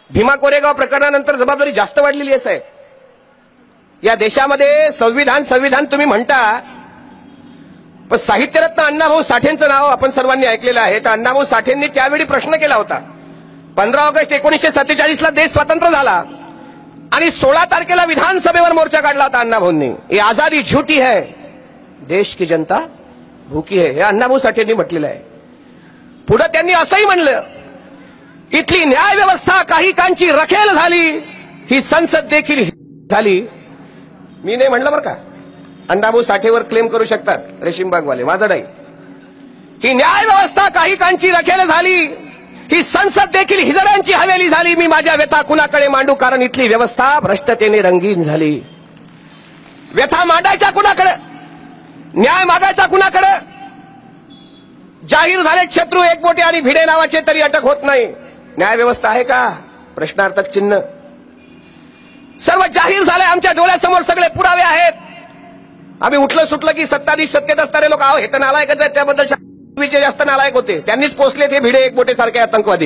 भीमा कोरेगाव प्रकरणानंतर जबाबदारी जास्त वाढलेली आहे. या देशामध्ये संविधान तुम्ही म्हणता, पण साहित्यरत्न अण्णाभाऊ साठेंचं नाव आपण सर्वांनी ऐकलेलं आहे. तर अण्णाभाऊ साठेंनी त्यावेळी प्रश्न केला होता. 15 ऑगस्ट 1947ला देश स्वतंत्र झाला आणि 16 तारखेला विधानसभेवर मोर्चा काढला होता अण्णाभाऊंनी. ये आजादी झूठी है, देश की जनता भूकी है, हे अण्णाभाऊ साठेंनी म्हटलेलं आहे. पुढे त्यांनी असंही म्हणलं, इथली न्याय व्यवस्था काही कांची रखेल झाली, ही संसद देखील झाली. मी नाही म्हणलं बरं का, अण्णाभाऊ साठेवर क्लेम करू शकतात रेशीमबागवाले, माझं नाही. ही न्याय व्यवस्था काही कांची रखेल झाली, ही संसद देखील हिजड्यांची हवेली झाली. मी माझ्या व्यथा कुणाकडे मांडू, कारण इथली व्यवस्था भ्रष्टतेने रंगीन झाली. व्यथा मांडायच्या कुणाकडे, न्याय मागायचा कुणाकडे? जाहीर झाले शत्रू एकबोटे आणि भिडे नावाचे, तरी अटक होत नाही. न्याय व्यवस्था आहे का? प्रश्नार्थक चिन्ह. सर्व जाहीर झाले, आमच्या डोळ्यासमोर सगळे पुरावे आहेत. आम्ही उठलं सुटलं की सत्ताधीश सत्तेत असणारे लोक, हे तर नालायकच आहेत, त्याबद्दल जास्त नालायक होते, त्यांनीच पोचले ते भिडे एकबोटे सारखे आतंकवादी.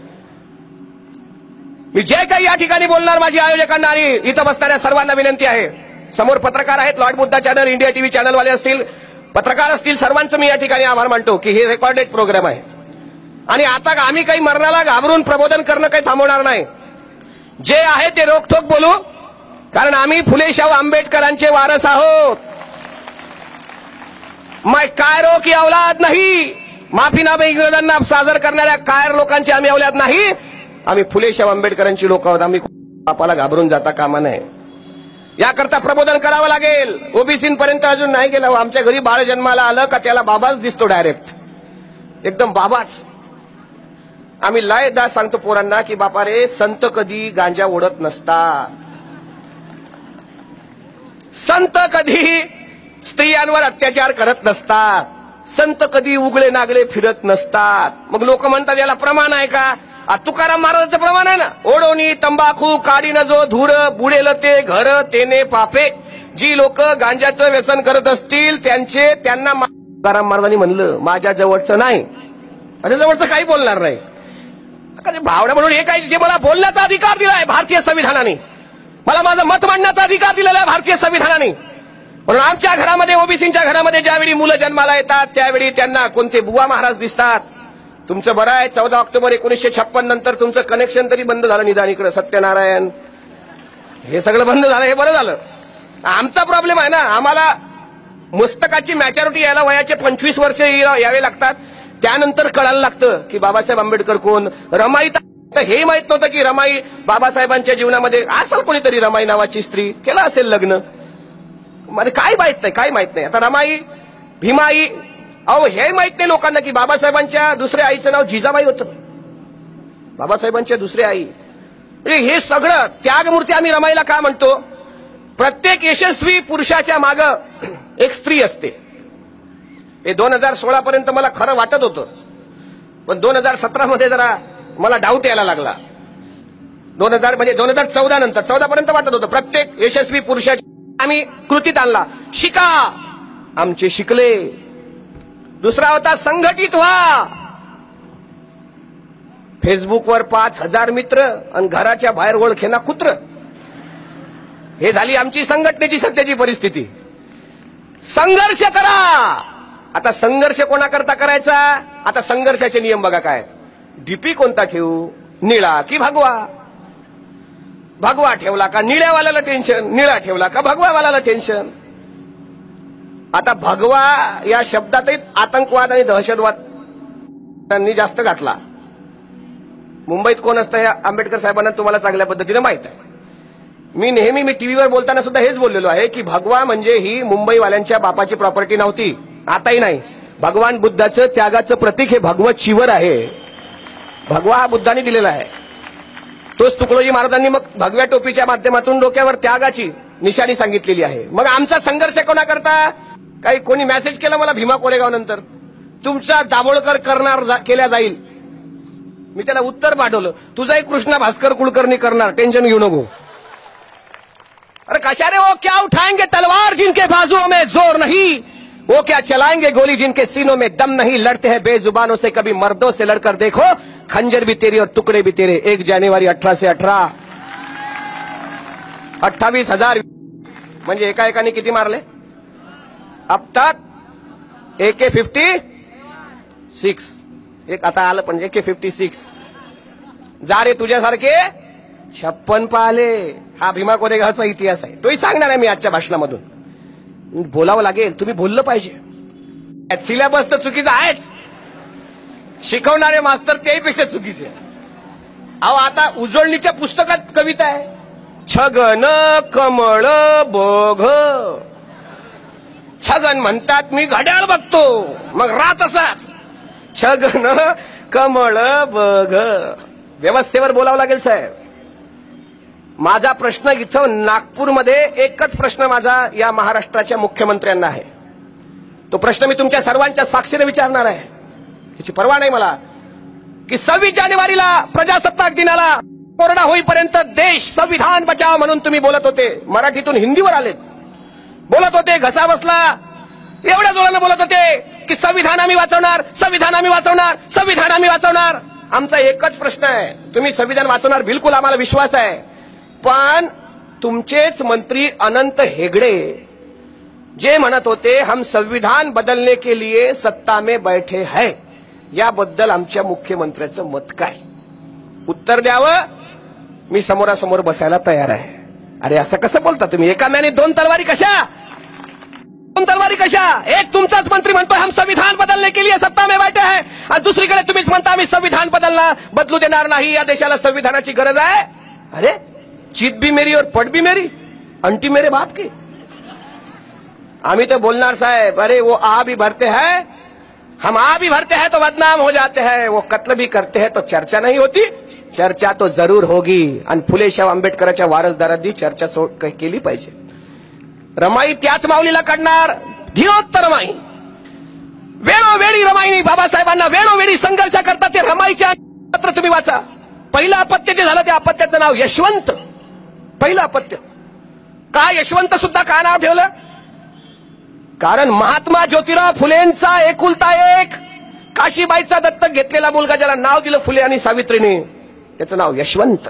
मी जे काही या ठिकाणी बोलणार, माझी आयोजकांना आणि इथं बसणाऱ्या सर्वांना विनंती आहे. समोर पत्रकार आहेत, lord Buddha channel, India TV चॅनलवाले असतील, पत्रकार असतील, सर्वांचं मी या ठिकाणी आभार मानतो की हे रेकॉर्डेड प्रोग्राम आहे. आणि आता आम्ही काही मरणाला घाबरून प्रबोधन करणं काही थांबवणार नाही. जे आहे ते रोखठोक बोलू, कारण आम्ही फुले शाहू आंबेडकरांचे वारस आहोत. मैं कायरो की औलाद नाही, माफीनामे इंग्रजांना सादर करणाऱ्या कायर लोकांची आम्ही औलाद नाही. आम्ही फुले शाहू आंबेडकरांची लोक आहोत. आम्ही बापाला घाबरून जाता कामा नये. याकरता प्रबोधन करावं लागेल. ओबीसीपर्यंत अजून नाही गेलं. आमच्या घरी बाळ जन्माला आलं का त्याला बाबाच दिसतो, डायरेक्ट एकदम बाबाच. आम्ही लयदा सांगतो पोरांना की बापा रे, संत कधी गांजा ओढत नसतात, संत कधी स्त्रियांवर अत्याचार करत नसतात, संत कधी उघडे नागडे फिरत नसतात. मग लोक म्हणतात याला प्रमाण आहे का? तुकाराम महाराजांचं प्रमाण आहे ना, ओढोनी तंबाखू काढीन जो धूर, बुडेल ते घर तेने पापे. जी लोक गांजाचं व्यसन करत असतील त्यांना तुकाराम महाराजांनी म्हणलं माझ्या जवळचं नाही, माझ्या जवळचं काही बोलणार नाही. भावना म्हणून हे काही, जे मला बोलण्याचा अधिकार दिलाय भारतीय संविधानाने, मला माझं मत मांडण्याचा अधिकार दिलेला आहे भारतीय संविधानाने. म्हणून आमच्या घरामध्ये, ओबीसीच्या घरामध्ये ज्यावेळी मुलं जन्माला येतात त्यावेळी त्यांना कोणते बुवा महाराज दिसतात. तुमचं बरं आहे, 14 ऑक्टोबर 1956 नंतर तुमचं कनेक्शन तरी बंद झालं निदान इकडे, सत्यनारायण हे सगळं बंद झालं, हे बरं झालं. आमचा प्रॉब्लेम आहे ना, आम्हाला मस्तकाची मॅच्युरिटी यायला वयाचे 25 वर्ष यावे लागतात. त्यानंतर कळायला लागतं की बाबासाहेब आंबेडकर कोण. रमाई हे माहित नव्हतं की रमाई बाबासाहेबांच्या जीवनामध्ये असेल, कोणीतरी रमाई नावाची स्त्री, केलं असेल लग्न, म्हणजे काय माहित नाही, काय माहित नाही. आता रमाई, भीमाई, अहो हे माहित नाही लोकांना की बाबासाहेबांच्या दुसऱ्या आईचं नाव जिजाबाई होतं. बाबासाहेबांच्या दुसऱ्या आई, म्हणजे हे सगळं त्यागमूर्ती. आम्ही रमाईला का म्हणतो? प्रत्येक यशस्वी पुरुषाच्या मागं एक स्त्री असते. हे 2016 पर्यंत मला खरं वाटत होतं, पण 2017 मध्ये जरा मला डाऊट यायला लागला. 2014 नंतर, 14 पर्यंत वाटत होतं प्रत्येक यशस्वी पुरुषाच्या. आम्ही कृतीत आणला, शिका, आमचे शिकले. दुसरा होता संघटित व्हा. फेसबुकवर 5000 मित्र आणि घराच्या बाहेर ओळखेना कुत्र. हे झाली आमची संघटनेची सध्याची परिस्थिती. संघर्ष करा. आता संघर्ष कोणाकरता करायचा? आता संघर्षाचे नियम बघा काय. डीपी कोणता ठेवू, निळा की भगवा? भगवा ठेवला का निळ्यावाल्याला टेन्शन, निळा ठेवला का भगवावाल्याला टेन्शन. आता भगवा या शब्दातही आतंकवाद आणि दहशतवाद त्यांनी जास्त घातला. मुंबईत कोण असतं हे आंबेडकर साहेबांना तुम्हाला चांगल्या पद्धतीने माहित आहे. मी टीव्हीवर बोलताना सुद्धा हेच बोललेलो आहे की भगवा म्हणजे ही मुंबईवाल्यांच्या बापाची प्रॉपर्टी नव्हती, आताही नाही. भगवान बुद्धाचं त्यागाचं प्रतीक हे भगवत शिवर आहे. भगवा हा बुद्धाने दिलेला आहे. तोच तुकडोजी महाराजांनी मग भगव्या टोपीच्या माध्यमातून डोक्यावर त्यागाची निशाणी सांगितलेली आहे. मग आमचा संघर्ष कोणाकरता? काही कोणी मेसेज केला मला भीमा कोरेगाव नंतर, तुमचा दाभोळकर करणार केल्या जाईल. मी त्याला उत्तर पाठवलं, तुझाही कृष्णा भास्कर कुलकर्णी करणार, टेन्शन घेऊ नको. अरे कशा रे वो क्या उठाएंगे तलवार जिनके बाजुओं में जोर नहीं, वो क्या चलाएंगे गोली जिनके सीनों में दम नहीं, लड़ते हैं बेजुबानों से, कभी मर्दों से लड़कर देखो, खंजर भी तेरी और टुकड़े भी तेरे। 1 जानेवारी 18 से 18 28,000 म्हणजे एका एकाने किती मारले अब तक? AK-56 एक आता आलं पण AK-56 जा रे तुझ्यासारखे 56 पाहिले. हा भीमा कोरेगावचा इतिहास आहे, तोही सांगणार आहे मी आजच्या भाषणामधून. बोलावं लागेल, तुम्ही बोललं पाहिजे. सिलेबस तर चुकीचा आहेच, शिकवणारे मास्तर त्याहीपेक्षा चुकीचे. अहो आता उजळणीच्या पुस्तकात कविता आहे, छगन कमळ बघ. छगन म्हणतात मी घड्याळ बघतो, मग रात असाच छगन कमळ बघ. व्यवस्थेवर बोलावं लागेल साहेब. माझा प्रश्न इथं नागपूरमध्ये एकच प्रश्न माझा या महाराष्ट्राच्या मुख्यमंत्र्यांना आहे. तो प्रश्न मी तुमच्या सर्वांच्या साक्षीने विचारणार आहे. त्याची पर्वा नाही मला की 26 जानेवारीला प्रजासत्ताक दिनाला कोरडा होईपर्यंत देश संविधान बचाव म्हणून तुम्ही बोलत होते. मराठीतून हिंदीवर आलेत, बोलत होते, घसा बसला, एवढ्या जोरानं बोलत होते की संविधान आम्ही वाचवणार, संविधान आम्ही वाचवणार, संविधान आम्ही वाचवणार. आमचा एकच प्रश्न आहे, तुम्ही संविधान वाचवणार बिलकुल आम्हाला विश्वास आहे, पण तुमचेच मंत्री अनंत हेगडे जे म्हणत होते हम संविधान बदलने के लिए सत्ता में बैठे हैं, याबद्दल आमच्या मुख्यमंत्र्याचं मत काय? उत्तर द्यावं. मी समोरासमोर बसायला तयार आहे. अरे असं कसं बोलता तुम्ही? एका म्याने 2 तलवारी कशा? 2 तलवारी कशा? एक तुमचाच मंत्री म्हणतोय हम संविधान बदलने के लिए सत्ता में बैठे हैं, आणि दुसरीकडे तुम्हीच म्हणता आम्ही संविधान बदलू देणार नाही, या देशाला संविधानाची गरज आहे. अरे चित भी मेरी और पट भी मेरी, अंटी मेरे बाप की. आम्ही तो बोलणार साहेब, अरे वो आ भी भरते हैं, हम आ भी भरते हैं तो बदनाम हो जाते हैं, वो कत्ल भी करते हैं तो चर्चा नहीं होती. चर्चा तो जरूर होगी, आणि फुलेशाह आंबेडकरांच्या वारसदारांनी चर्चा केली पाहिजे. रमाई त्याच माऊलीला काढणार, धीरोत्तर रमाई. वेळोवेळी रमाईनी बाबासाहेबांना वेळोवेळी संघर्ष करतात. ते रमाईचे पत्र तुम्ही वाचा. पहिलं अपत्य जे झालं त्या अपत्याचं नाव यशवंत. पहिलं अपत्य का यशवंत सुद्धा का नाव ठेवलं? कारण महात्मा ज्योतिराव फुलेंचा एकुलता एक काशीबाईचा दत्तक घेतलेला मुलगा ज्याला नाव दिलं फुले आणि सावित्रीने, त्याचं नाव यशवंत.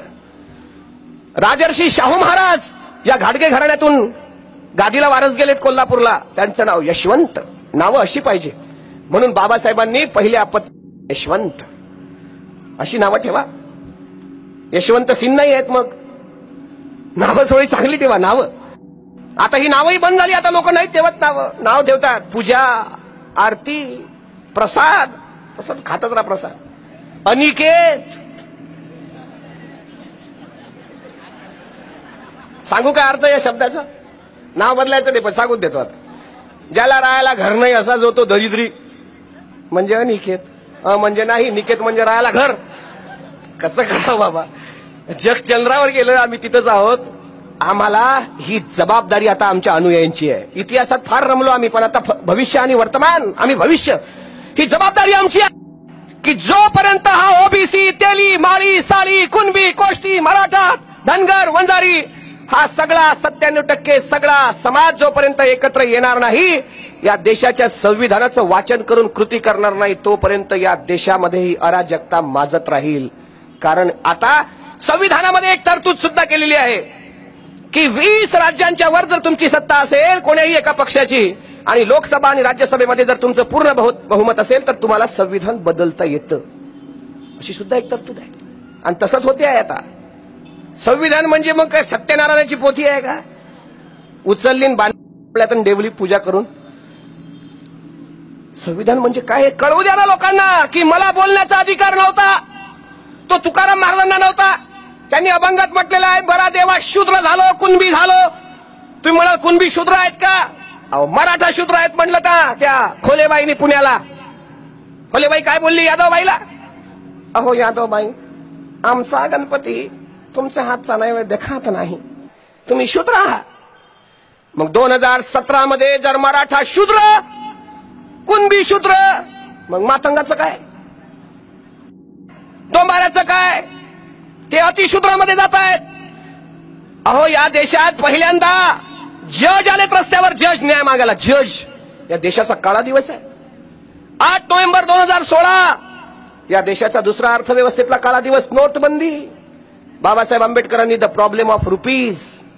राजर्षी शाहू महाराज या घाडगे घराण्यातून गादीला वारस गेलेत कोल्हापूरला, त्यांचं नाव यशवंत. नावं अशी पाहिजे, म्हणून बाबासाहेबांनी पहिले अपत्य यशवंत अशी नावं ठेवा. यशवंत सिंह नाही आहेत, मग नावं थोडी चांगली ठेवा नावं. आता ही नावही बंद झाली, आता लोक नाहीत ठेवत नावं. नाव ठेवतात पूजा, आरती, प्रसाद, प्रसाद खातच राहा प्रसाद. अनिकेत सांगू काय अर्थ या शब्दाचा? नाव बदलायचं नाही पण सांगून देतो आता. ज्याला राहायला घर नाही असा जो तो दरिद्री म्हणजे अनिकेत, म्हणजे नाही, निकेत म्हणजे राहायला घर. कसं करावं बाबा? जग चंद्रावर गेलं, आम्ही तिथंच आहोत. आम्हाला ही जबाबदारी आता आमच्या अनुयायांची आहे. इतिहासात फार रमलो आम्ही, पण आता भविष्य आणि वर्तमान, आम्ही भविष्य, ही जबाबदारी आमची आहे की जोपर्यंत हा ओबीसी, तेली, माळी, साळी, कुणबी, कोष्टी, मराठा, धनगर, वंजारी हा सगळा 97% सगळा समाज जोपर्यंत एकत्र येणार नाही, या देशाच्या संविधानाचं वाचन करून कृती करणार नाही, तोपर्यंत या देशामध्ये ही अराजकता माजत राहील. कारण आता संविधानामध्ये एक तरतूद सुद्धा केलेली आहे की 20 राज्यांच्या वर जर तुमची सत्ता असेल कोण्याही एका पक्षाची, आणि लोकसभा आणि राज्यसभेमध्ये जर तुमचं पूर्ण बहुमत असेल, तर तुम्हाला संविधान बदलता येतं, अशी सुद्धा एक तरतूद आहे. आणि तसंच होते आहे आता. संविधान म्हणजे मग काय सत्यनारायणाची पोथी आहे का? उचललीन बांधल्यातून देवली पूजा करून. संविधान म्हणजे काय हे कळवू द्या ना लोकांना, की मला बोलण्याचा अधिकार नव्हता तो तुकाराम महाराजांना नव्हता. त्यांनी अभंगात म्हटलेलं आहे, बरा देवा शूद्र झालो, कुणबी झालो. तुम्ही म्हणाल कुणबी शूद्र आहेत का? अहो मराठा शूद्र आहेत म्हणलं त्या खोलेबाईनी पुण्याला. खोलेबाई काय बोलली यादवबाईला? अहो यादवबाई, आमचा गणपती तुमच्या हातचा नैवेद्य खात नाही, तुम्ही शूद्र आहात. मग 2017 मध्ये जर मराठा शूद्र, कुणबी शूद्र, मग मातंगाचं काय, डोंबाऱ्याचं काय? ते अतिशूद्रामध्ये जात आहेत. अहो या देशात पहिल्यांदा जज आलेत रस्त्यावर, जज न्याय मागायला. जज या देशाचा काळा दिवस आहे. 8 नोव्हेंबर 2016 या देशाचा दुसरा अर्थव्यवस्थेतला काळा दिवस. नोटबंदी. बाबासाहेब आंबेडकरांनी the problem of rupees,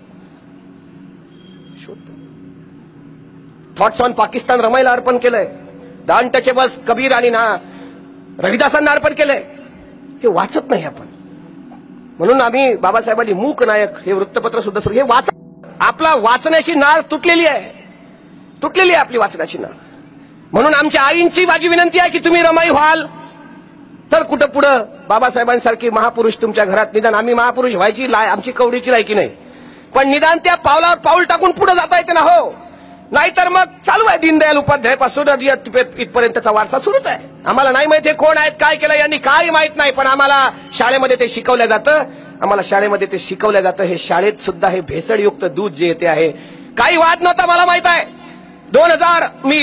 thoughts on Pakistan रमाईला अर्पण केलंय. द अनटचेबल्स कबीर आणि रविदासांना अर्पण केलंय. हे वाचत नाही आपण. म्हणून आम्ही बाबासाहेबांनी मूक नायक हे वृत्तपत्र सुद्धा सुरू. हे वाच. आपला वाचण्याची नाळ तुटलेली आहे. तुटलेली आहे आपली वाचण्याची नाळ. म्हणून आमच्या आईंची माझी विनंती आहे की तुम्ही रमाई व्हाल तर कुठं पुढं बाबासाहेबांसारखी महापुरुष तुमच्या घरात. निदान आम्ही महापुरुष व्हायची आमची कवडीची लायकी नाही, पण निदान त्या पावलावर पाऊल टाकून पुढे जाता येते ना. हो, नाहीतर मग चालू आहे दीनदयाल उपाध्याय पासून इथपर्यंतचा वारसा सुरूच आहे. आम्हाला नाही माहिती कोण आहेत, काय केलं यांनी, काही माहित नाही, पण आम्हाला शाळेमध्ये ते शिकवलं जातं. आम्हाला शाळेमध्ये ते शिकवलं जातं. हे शाळेत सुद्धा हे भेसळयुक्त दूध जे येते आहे. काही वाद नव्हता, मला माहित आहे. 2000 मी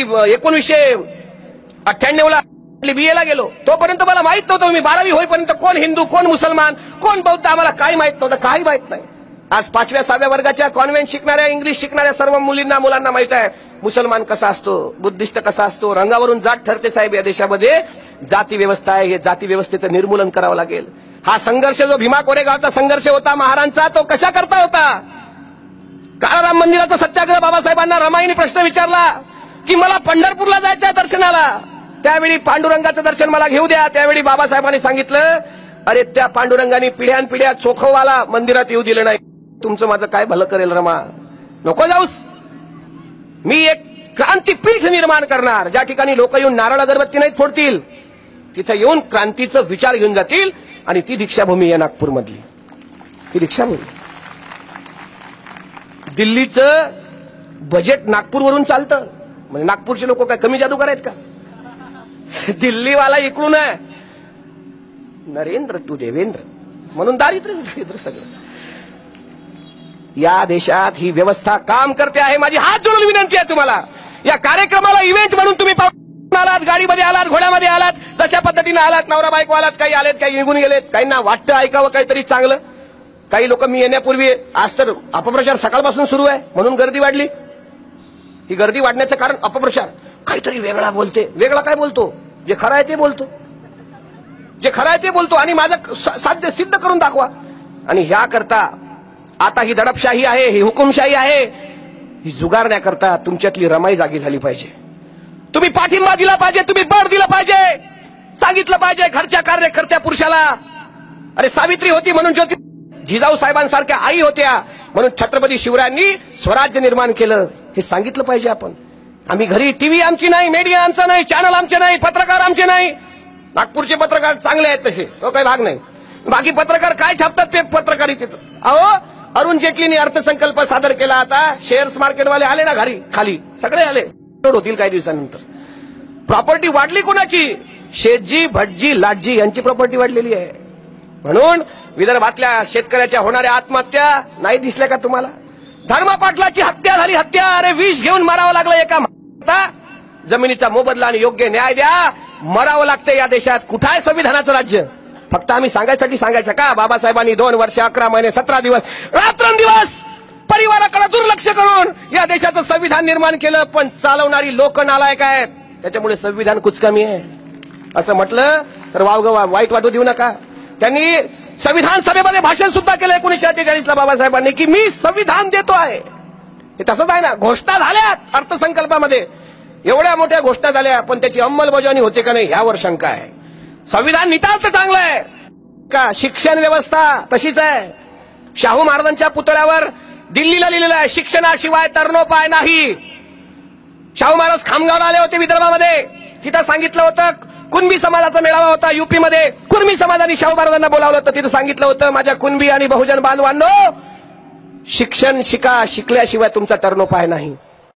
1998ला BA ला गेलो. तोपर्यंत मला माहित नव्हतं. मी 12वी होईपर्यंत कोण हिंदू, कोण मुसलमान, कोण बौद्ध, आम्हाला काही माहित नव्हतं. काही माहित नाही. आज 5व्या 6व्या वर्गाच्या कॉन्व्हेंट शिकणाऱ्या, इंग्लिश शिकणाऱ्या सर्व मुलांना माहित आहे मुसलमान कसा असतो, बुद्धिस्ट कसा असतो. रंगावरून जात ठरते साहेब. या देशामध्ये जाती व्यवस्था आहे. हे जाती व्यवस्थेचं निर्मूलन करावं लागेल. हा संघर्ष जो भीमा कोरेगावचा संघर्ष होता महाराजांचा, तो कशा करता होता. काळाराम मंदिराचा सत्याग्रह. बाबासाहेबांना रमाईने प्रश्न विचारला की मला पंढरपूरला जायचं आहे दर्शनाला. त्यावेळी पांडुरंगाचं दर्शन मला घेऊ द्या. त्यावेळी बाबासाहेबांनी सांगितलं, अरे त्या पांडुरंगाने पिढ्यानपिढ्या चोखवाला मंदिरात येऊ दिलं नाही. तुमचं माझं काय भलं करेल रमा, नको जाऊस. मी एक क्रांतीपीठ निर्माण करणार. ज्या ठिकाणी लोक येऊन नारळ अगरबत्ती नाही फोडतील, तिथे येऊन क्रांतीचं विचार घेऊन जातील. आणि ती दीक्षाभूमी आहे नागपूरमधली. ही दीक्षाभूमी. दिल्लीचं बजेट नागपूरवरून चालतं. म्हणजे नागपूरचे लोक काय कमी जादूगार आहेत का. दिल्लीवाला इकडून आहे. नरेंद्र टू देवेंद्र म्हणून दारिद्र्य सगळं. या देशात ही व्यवस्था काम करते आहे. माझी हात जोडून विनंती आहे तुम्हाला. या कार्यक्रमाला इव्हेंट म्हणून तुम्ही आलात, गाडीमध्ये आलात, घोड्यामध्ये आलात, तशा पद्धतीने आलात. नवरा बायको आलात, काही आलेत, काही निघून गेलेत. काहींना वाटतं ऐकावं काहीतरी चांगलं. काही लोक मी येण्यापूर्वी, आज तर अपप्रचार सकाळपासून सुरू आहे म्हणून गर्दी वाढली. ही गर्दी वाढण्याचं कारण अपप्रचार. काहीतरी वेगळा बोलते. वेगळा काय बोलतो? जे खरं आहे ते बोलतो. जे खरं आहे ते बोलतो आणि माझं साध्य सिद्ध करून दाखवा. आणि ह्या करता आता ही दडपशाही आहे, ही हुकुमशाही आहे, ही जुगारण्याकरता तुमच्यातली रमाई जागी झाली पाहिजे. तुम्ही पाठिंबा दिला पाहिजे. तुम्ही बळ दिलं पाहिजे. सांगितलं पाहिजे घरच्या कार्यकर्त्या पुरुषाला, अरे सावित्री होती म्हणून ज्योती, जिजाऊ साहेबांसारख्या आई होत्या म्हणून छत्रपती शिवरायांनी स्वराज्य निर्माण केलं. हे सांगितलं पाहिजे आपण. आम्ही घरी टीव्ही आमची नाही, मीडिया आमचा नाही, चॅनल आमचे नाही, पत्रकार आमचे नाही. नागपूरचे पत्रकार चांगले आहेत तसे, तो काही भाग नाही. बाकी पत्रकार काय छापतात ते पत्रकारितेत. अहो, अरुण जेटलीने अर्थसंकल्प सादर केला. आता शेअर्स मार्केटवाले आले ना घरी, खाली सगळे आले. होतील काही दिवसानंतर. प्रॉपर्टी वाढली कोणाची? शेठजी, भटजी, लाटजी यांची प्रॉपर्टी वाढलेली आहे. म्हणून विदर्भातल्या शेतकऱ्याच्या होणाऱ्या आत्महत्या नाही दिसल्या का तुम्हाला? धर्मा पाटलाची हत्या झाली. हत्या, अरे विष घेऊन मारावं लागलं एका. जमिनीचा मोबदला आणि योग्य न्याय द्या. मरावं लागतं या देशात. कुठं आहे संविधानाचं राज्य? फक्त आम्ही सांगायसाठी सांगायचं का? बाबासाहेबांनी 2 वर्ष 11 महिने 17 दिवस रात्रंदिवस परिवाराकडे दुर्लक्ष करून या देशाचं संविधान निर्माण केलं. पण चालवणारी लोक नालायक आहेत. त्याच्यामुळे संविधान कुचकामी आहे असं म्हटलं तर वाईट वाटू देऊ नका. त्यांनी संविधान सभेमध्ये भाषण सुद्धा केलं 1948ला बाबासाहेबांनी की मी संविधान देतो आहे. हे तसंच आहे ना. घोषणा झाल्यात अर्थसंकल्पामध्ये, एवढ्या मोठ्या घोषणा झाल्या, पण त्याची अंमलबजावणी होते का नाही यावर शंका आहे. संविधान नितांत चांगलं आहे का? शिक्षण व्यवस्था तशीच आहे. शाहू महाराजांच्या पुतळ्यावर दिल्लीला लिहिलेलं आहे, शिक्षणाशिवाय तरणोपाय नाही. शाहू महाराज खामगावला आले होते विदर्भामध्ये. तिथं सांगितलं होतं, कुणबी समाजाचा मेळावा होता युपीमध्ये. कुणबी समाजाने शाहू महाराजांना बोलावलं होतं. तिथं सांगितलं होतं, माझ्या कुणबी आणि बहुजन बांधवांनो, शिक्षण शिका, शिकल्याशिवाय तुमचा तरणोपाय नाही.